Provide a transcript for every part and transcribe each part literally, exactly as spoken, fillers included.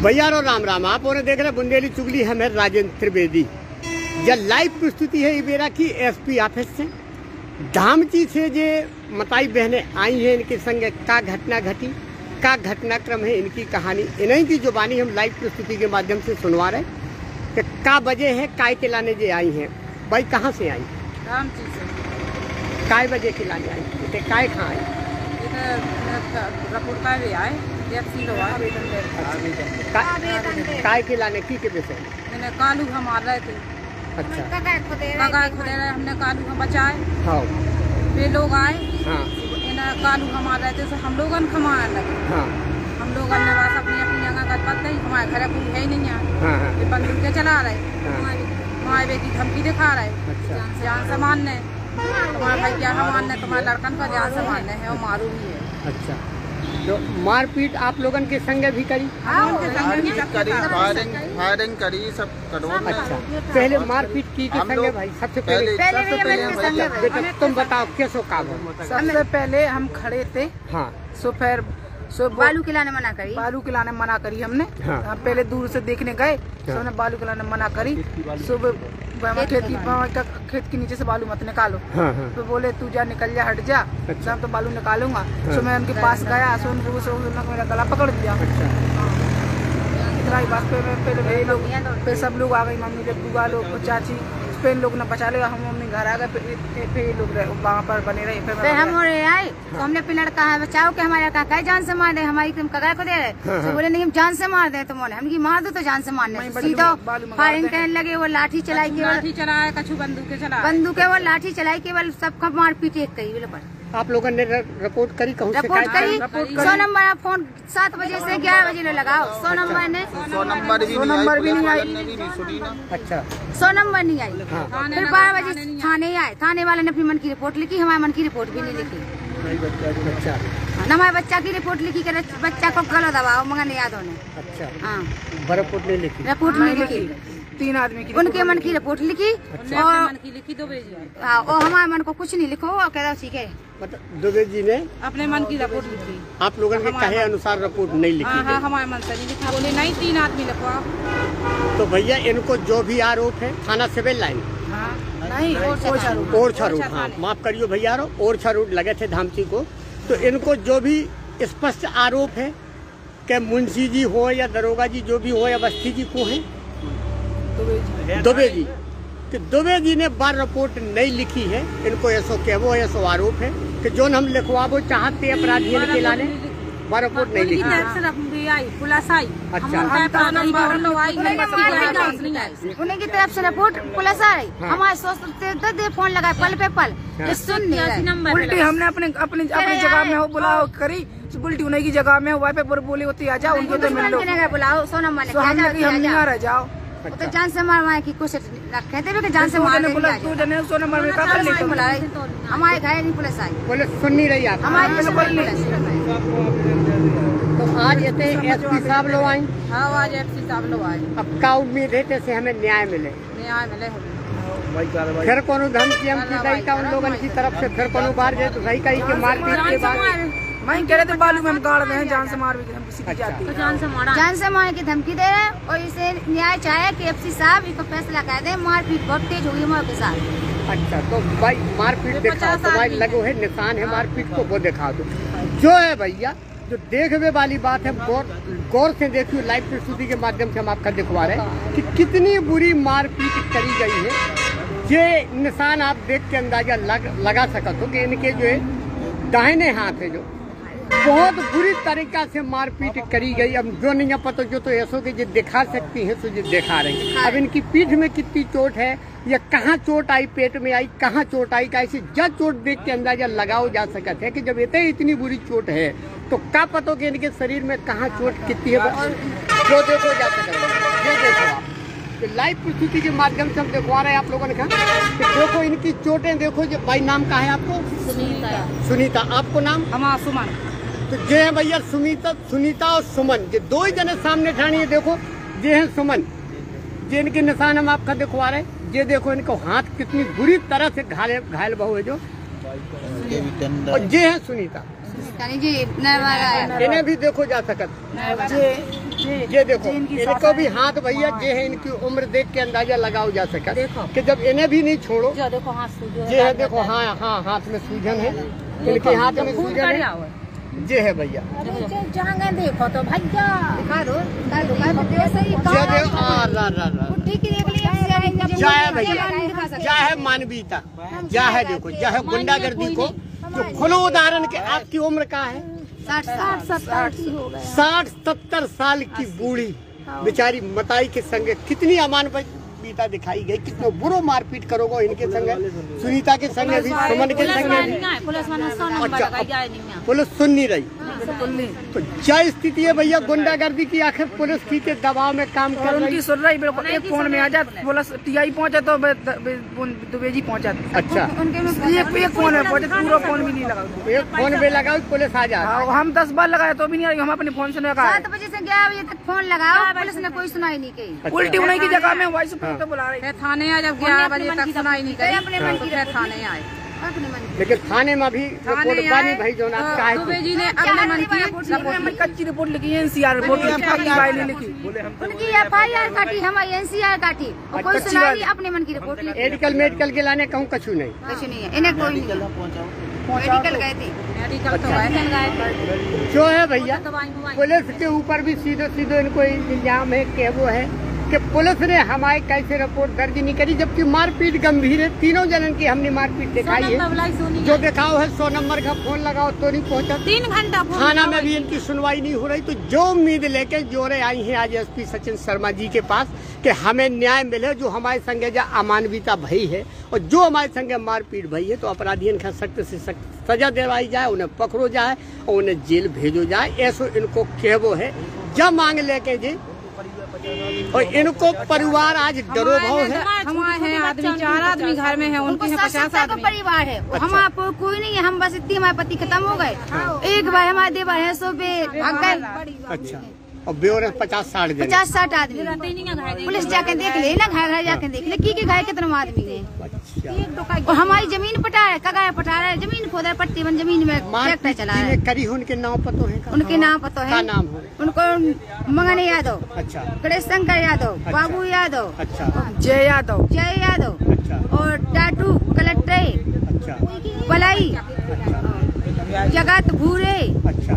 भैया रो राम राम। आप और देख रहे बुंदेली चुगली, हम है राजेंद्र त्रिवेदी। यह लाइव प्रस्तुति है इबेरा की एसपी ऑफिस से। धामची से जे मताई बहनें आई हैं, इनके संग का घटना घटी, का घटनाक्रम है, इनकी कहानी, इन्हीं की जुबानी हम लाइव प्रस्तुति के माध्यम से सुनवा रहे कि का वजह है काय के लाने जे आई हैं। भाई कहाँ से आई? धामची से। काय वजह के लाने आई थे? काय कहाँ आई? काय के लाने की के विषय? कालू हम आ रहे थे। अच्छा, कगाय खुदे रहे, हमने कालू हम बचाए। हाँ, वे लोग आए। हाँ, कालू हम आ रहे थे तो हम लोगन खमाने लगे। हाँ, हम लोग ने बस अपनी अपनी जगह कर पाते ही, हमारे घर कोई है ही नहीं है। हाँ, हाँ, ये बंदूकें चला रहे, हमारे बेटी धमकी दिखा रहे। अच्छा, जान से मारने, तुम्हारा भैया हम मारने, तुम्हारे लड़कन का जान से मारने है और मारू ही है। अच्छा, तो मारपीट आप लोगन के संग भी करी? हाँ, करी, फायरिंग फायरिंग करी, सब करवा। अच्छा, पहले मारपीट की के संग भाई? सबसे पहले सबसे पहले बेटा तुम बताओ कैसो काम है? सबसे पहले हम खड़े थे। हाँ, सो फिर सो बालू खिलाने मना करी, बालू खिलाने मना करी हमने। हाँ, हम पहले दूर से देखने गए, सो हमने बालू खिलाने मना करी। सुबह खेत की खेत के नीचे से बालू मत निकालो। हाँ, हाँ, तो बोले तू जा, निकल जा, हट जा। अच्छा, हम तो बालू निकालूंगा। हाँ, सो मैं उनके पास गया, सो उनको सो मेरा गला पकड़ दिया। अच्छा, इतना ही बात पे पहले वे लोग, फिर सब लोग आ गई, मम्मी लोग, बुआ लोग, चाची, फिर लोग ने बचा लिया। हम मम्मी घर आ गए, फिर लोग वहाँ पर बने रहे। फिर हम और आए तो हमने अपने लड़का है बचाओ के हमारे लड़का का जान से मार दे, हमारी तुम कगाय को दे रहे। तो बोले नहीं हम जान से मार दे, तुम हम की मार दो तो जान से मारने। सीधा फायरिंग करने लगे, वो लाठी चलाई, केवल चलाया, कछु बंदूकें चलाया, बंदूकें वो लाठी चलाई, केवल सबका मार पीट एक कही बिल्कुल। आप लोगों ने रिपोर्ट करी? कहूँ रिपोर्ट करी, सौ नंबर फोन सात बजे से ग्यारह बजे लगाओ। सौ नंबर ने सौ नंबर भी सौ नंबर भी नहीं आई। अच्छा, सौ नंबर नहीं आई। हाँ, फिर बारह बजे थाने आए, थाने वाले ने अपनी मन की रिपोर्ट लिखी, हमारे मन की रिपोर्ट भी नहीं लिखी। अच्छा, न हमारे बच्चा की रिपोर्ट लिखी, कर बच्चा को गलो दबाओ मगर नहीं याद होने। अच्छा, हाँ, रिपोर्ट नहीं लिखी, रिपोर्ट नहीं लिखी। तीन आदमी की उनके मन की रिपोर्ट लिखी। अच्छा, और मन की लिखी दो हाँ, और हमारे मन को कुछ नहीं लिखो और कह दो ठीक है। मतलब दुबे जी ने अपने मन की रिपोर्ट लिखी। आप लोगों के कहे अनुसार रिपोर्ट नहीं लिखी? हाँ, हाँ, हमारे मन से नहीं लिखा। बोले नहीं, तीन आदमी लिखवा। तो भैया इनको जो भी आरोप है थाना सिविल लाइन नहीं, ओरछा रोड, हाँ माफ करियो भैया, ओरछा रोड लगे थे धामची को। तो इनको जो भी स्पष्ट आरोप है कि मुंशी जी हो या दरोगा जी जो भी हो या बस्ती जी को है, दुबे जी, कि दुबे जी ने बार रिपोर्ट नहीं लिखी है। इनको ऐसो कहवो, ऐसो आरोप है कि जो हम लिखवाबो चाहते अपराधियों के लाने, बार रिपोर्ट नहीं लिखी। अच्छा, उन्हीं की तरफ से रिपोर्ट पुलिस आई। हमारे सोचते फोन लगाए पल पे पल, सुन नहीं रहे। उल्टी हमने अपने अपनी अपनी जगह में हो बुलाओ करी, उल्टी उन्हीं की जगह में हुआ पे बोले होती आ जाओ, उनको तो मिल लो, बुलाओ सौ नंबर तो हम नहीं रह जाओ। तो जान से मारवाए की कोशिश कहते हुए जान से मार बोला तू जने सौ नंबर में का कर ले। हमारे घर नहीं पुलिस आई, पुलिस सुन नहीं रही आप हमारी पुलिस। तो आज ऐसे एसपी साहब लोग आई। हाँ, आज एसपी साहब लोग आए। अब का उम्मीद है जैसे हमें न्याय मिले? न्याय मिले फिर कोनो धमकी हम की दई का उन लोगों की तरफ से, फिर कोनो बार जाए तो सही कही के मारपीट के बाद मैं कह रहे थे बालू में हम गाड़ रहे हैं, जान से मार भी हम किसी की जाती है। जान से मारा, जान से मारने की धमकी दे रहे हैं। और इसे न्याय चाहे कि एफसी साहब इसको फैसला कर दे। मारपीट बहुत तेज होगी हमारे के साथ। अच्छा, तो भाई मारपीट दिखाओ, तुम्हारे लगो है निशान है मारपीट को, वो दिखा दो जो है भैया। जो देखने वाली बात है, गौर गौर से देखियो, लाइव प्रस्तुति के माध्यम से हम आपका दिखवा रहे हैं कि कितनी बुरी मारपीट करी गई है। ये निशान आप देख के अंदाजा लग, लगा सकते हो कि इनके जो है दाहिने हाथ है जो बहुत बुरी तरीका से मारपीट करी गई। अब जो नहीं पता जो तो ऐसो के जो दिखा सकती है तो जो दिखा रही। अब इनकी पीठ में कितनी चोट है या कहाँ चोट आई, पेट में आई, कहाँ चोट आई, कैसे जब चोट देख के अंदाजा लगाओ जा सकता है कि जब इतने इतनी बुरी चोट है तो क्या पता कि इनके शरीर में कहाँ चोट कितनी है, जो देखो जा सकता है। ये देखो आप तो लाइव प्रस्तुति के माध्यम से हम दिखवा रहे हैं आप लोगों ने कहा कि देखो इनकी चोटें देखो। जो भाई नाम का है आपको? सुनीता। सुनीता, आपको नाम? हमारा सुमन। तो जे है भैया सुनीता, सुनीता और सुमन, ये दो ही जने सामने ठाणी है। देखो ये है सुमन, ये इनके निशान हम आपका दिखवा रहे हैं। ये देखो इनको हाथ कितनी बुरी तरह से घायल घायल बहु है जो और ये है सुनीता, जी इन्हें भी देखो जा सकत, ये देखो इनको भी हाथ भैया, ये है इनकी उम्र देख के अंदाजा लगाओ जा सका कि जब इन्हें भी नहीं छोड़ो, ये है देखो, हाँ हाँ हाथ में सूजन है, इनके हाथ में सूजन है, ये है भैया, देखो तो भैया दिखा दो, क्या है भैया, क्या है मानवीयता, क्या है देखो, क्या है गुंडागर्दी को, जो खुलो उदाहरण के आपकी उम्र का है साठ साठ साठ सत्तर साल की बूढ़ी बेचारी मताई के संग कितनी अमानवीयता दिखाई गई, कितना बुरो मारपीट करोगे इनके संग, सुनीता के संग भी, सुमन के संग भी। अच्छा पुलिस सुन नहीं रही, तो क्या स्थिति है भैया गुंडागर्दी की, आखिर पुलिस की के दबाव में काम कर रही, सुन रही, बिल्कुल एक फोन में आ जाए पुलिस टीआई पहुंचा तो दुबेजी पहुंचा। अच्छा एक एक फोन में पहुंचे, पूरा फोन भी नहीं लगा, एक फोन पे लगाओ पुलिस आ जाए, हम दस बार लगाए तो भी नहीं आई, हम अपने फोन से लगा, सात बजे से ग्यारह बजे तक फोन लगाओ, पुलिस ने कोई सुनाई नहीं की, उल्टी उन्हीं की जगह में वॉइस तो बुला रही है थाने आए, जब ग्यारह बजे तक सुनाई नहीं करी, अपने मन की थाने आए, अपने मन की। लेकिन थाने में भी रिपोर्ट बानी भाई जो ना चाहे दुबे जी ने अपने मन की कच्ची रिपोर्ट लिखी है, एनसीआर रिपोर्ट लिखी, उनकी एफ आई आर काटी, हमारी एनसीआर काटी, और कोई सुनाई नहीं, अपने मन की रिपोर्ट लिखी, मेडिकल मेडिकल के लाने कहूँ कछु नहीं, कुछ नहीं है, इन्हें कोई नहीं, मेडिकल गए थे, मेडिकल तो गए, जो है भैया पुलिस के ऊपर भी सीधे सीधे इनको इल्जाम है कि वो है कि पुलिस ने हमारे कैसे रिपोर्ट दर्ज नहीं करी, जबकि मारपीट गंभीर है, तीनों जनन की हमने मारपीट दिखाई है, जो दिखाओ है सौ नंबर का फोन लगाओ तो नहीं पहुंचा, तीन घंटा थाना में भी इनकी सुनवाई नहीं हो रही, तो जो उम्मीद लेके जोरे आई है आज एसपी सचिन शर्मा जी के पास कि हमें न्याय मिले, जो हमारे संगे जो अमानवीयता भई है और जो हमारे संगे मारपीट भई है, तो अपराधियों का सख्त से सख्त सजा दिलवाई जाए, उन्हें पकड़ो जाए और उन्हें जेल भेजो जाए, ऐसो इनको कहवो है, जब मांग लेके जी, और इनको परिवार आज डरो भाव है, हमारे हैं आदमी, चार आदमी घर में है, उनके हैं पचास आदमी परिवार है, हम आपको कोई नहीं है, हम बस इतनी, हमारे पति खत्म हो गए, एक भाई हमारे देवर है, सो बे भाग गए, अच्छा और बेवर पचास साठ पचास साठ आदमी, पुलिस जाके देख ले ना, घर घर जाके देख ले की के घर कितने आदमी है, और हमारी जमीन पटा है, कगार पटा है, जमीन खोद है, पट्टी बन जमीन में ट्रैक्टर चला है, करी उनके नाम पतो है, उनके नाम पतो है, नाम है उनको मंगन यादव, अच्छा गणेश शंकर यादव, बाबू यादव, अच्छा जय यादव, जय यादव, अच्छा और टाटू कलेक्टर, अच्छा बलाई, जगत भूरे, अच्छा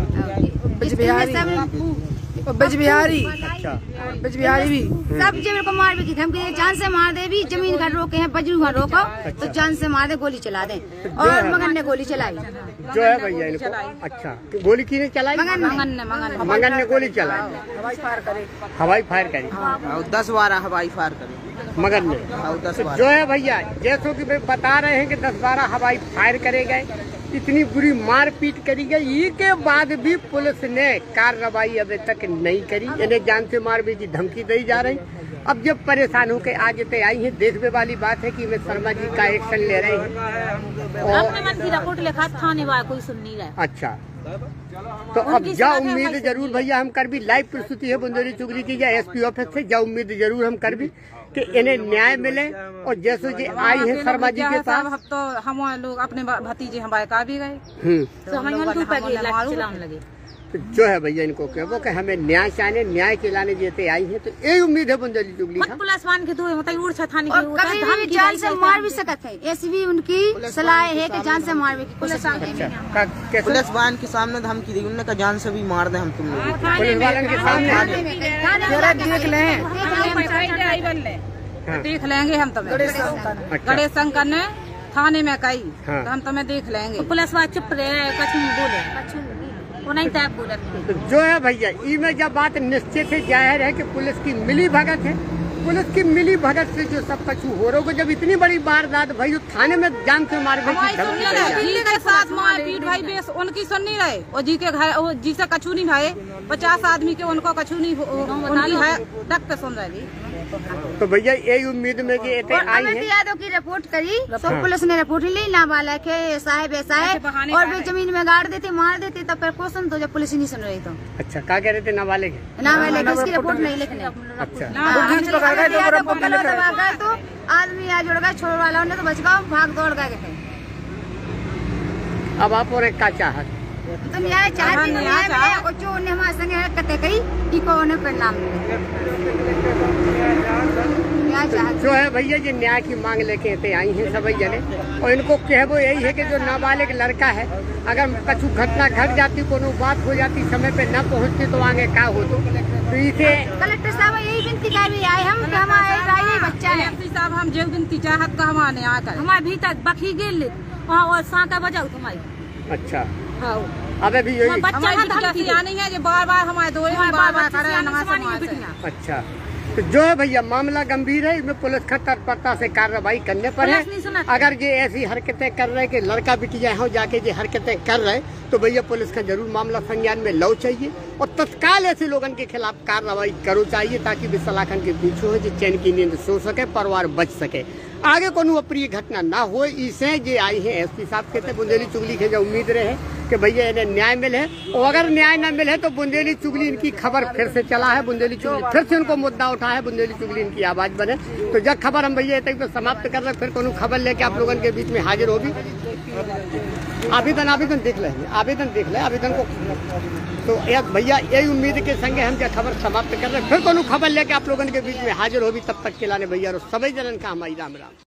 बिज बिहारी, अच्छा बिज बिहारी भी सब जब को मार भी धमकी, जान से मार दे, भी जमीन घर रोके हैं, बजरू घर रोको तो जान से मार दे, गोली चला दे, और मगन ने गोली चलाई, जो है भैया इनको, अच्छा गोली किने चलाई, मगन मंगन ने मंगन मगन ने गोली चलाई, हवाई फायर करे, हवाई फायर करी, दस बारह हवाई फायर करे मगन ने, दस तो जो है भैया जैसो कि वे बता रहे हैं कि दस बारह हवाई फायर करे गए, इतनी बुरी मारपीट करी गई, ये के बाद भी पुलिस ने कार्रवाई अभी तक नहीं करी, इन्हें जान से मारने की धमकी दी जा रही, अब जब परेशान होकर आज ते आई है, देखने वाली बात है कि मैं शर्मा जी का एक्शन ले रहे हैं, और अपने मन की रिपोर्ट लिखा, थाने वाला कोई सुन नहीं रहा, अच्छा तो अब जा उम्मीद जरूर भैया हम कर भी, लाइव प्रस्तुति है बुंदेली चुगली की या एसपी ऑफिस से, जा उम्मीद जरूर हम कर भी कि इन्हें न्याय मिले, और जैसे जी आई है शर्मा जी के पास, अब तो हम लोग अपने भतीजे हमारे का भी गए, हम्म तो हम उनके ऊपर चलाने लगे, तो जो है भैया इनको कहो कि हमें न्याय चाहिए, न्याय के लाने जैसे आई है, तो यही उम्मीद है बुंदेली चुगली का, पुलिस वान के दो मतलब उड़ थाने और कभी भी जान से मार भी सकते हैं, ऐसी भी उनकी सलाह है कि जान से मार भी, पुलिस पुलिस वाहन के सामने धमकी दी, उन्होंने कहा जान से भी मार दे हम तुम लोग, पुलिस वालन के सामने देख लें, देख लेंगे हम तुम्हें, गणेश शंकर ने थाने में कही, तो हम तुम्हें देख लेंगे, पुलिस वाला चुप रहे, कुछ नहीं बोले, वो नहीं तय बोले, तो जो है भैया इसमें जब बात निश्चित है, जाहिर है कि पुलिस की मिली भगत है, पुलिस की मिली भगत से जो सब कछु हो रहा, जब इतनी बड़ी वारदात भाई जो थाने में जान से मार गई, जी के साथ मारपीट भाई बेस उनकी सुन नहीं रहे, और जी के घर जी से कछु नहीं भाई, पचास आदमी के उनको कछु नहीं, उनकी है डक पे सुन रहे, तो भैया यही उम्मीद में कि आई है, यादव की रिपोर्ट करी, तो पुलिस ने रिपोर्ट ली, नाबालिग है, साहब ऐसा है, और वे जमीन में गाड़ देते, मार देते, तब फिर क्वेश्चन तो जब पुलिस ही नहीं सुन रही, तो अच्छा क्या कह रहे थे, नाबालिग नाबालिग उसकी रिपोर्ट नहीं लिखने, अच्छा तो आदमी आज जुड़ गए, छोड़ वाला तो बच गया, भाग दौड़ गए, अब आप और एक का चाहत तो न्याय चाहती तो न्याय मिले और जो उन्हें हमारे संगे हरकतें कही इको उन्हें परिणाम मिले। न्याय चाहती जो है भैया ये न्याय की मांग लेके आते आई हैं सभी जने और इनको कहबो यही है कि जो नाबालिग लड़का है अगर कछु घटना घट जाती कोनो बात हो जाती समय पे न पहुंचती तो आगे क्या हो तो इसे कलेक्टर साहब यही विनती कर भी आए हम कि हमारे बच्चा है साहब हम जो विनती चाहत का हमारे आकर हमारे भीतर बखी गिल वहाँ और साका बजाओ तुम्हारी। अच्छा हाँ अबे भी यही बच्चा नहीं है जो बार बार हमारे दौरे में बार बार। अच्छा तो जो है भैया मामला गंभीर है, इसमें पुलिस का तत्परता से कार्रवाई करने पर है। अगर ये ऐसी हरकतें कर रहे कि लड़का बिटिया हो जाके ये हरकतें कर रहे तो भैया पुलिस का जरूर मामला संज्ञान में लो चाहिए और तत्काल ऐसे लोगों के खिलाफ कार्रवाई करो चाहिए ताकि वे सलाखन के पीछे हो चैन की नींद सो सके, परिवार बच सके, आगे कोनो अप्रिय घटना ना हो। इसे ये आई है एस पी साहब कहते बुंदेली चुगली के जो उम्मीद रहे कि भैया इन्हें न्याय मिले और अगर न्याय न मिले तो बुंदेली चुगली इनकी खबर फिर से चला है, बुंदेली चुगली फिर से उनको मुद्दा उठा है, बुंदेली चुगली इनकी आवाज बने। तो जब खबर हम भैया तक तो समाप्त कर रहे फिर कोनो खबर लेके आप लोगों के बीच में हाजिर होगी। आवेदन आवेदन देख लेंगे, आवेदन देख ले आवेदन को तो भैया यही उम्मीद के संगे हम जब खबर समाप्त कर रहे फिर कोनो खबर लेके आप लोगों के बीच में हाजिर होगी। तब तक के लाने भैया सभी जनन का हमारी राम राम।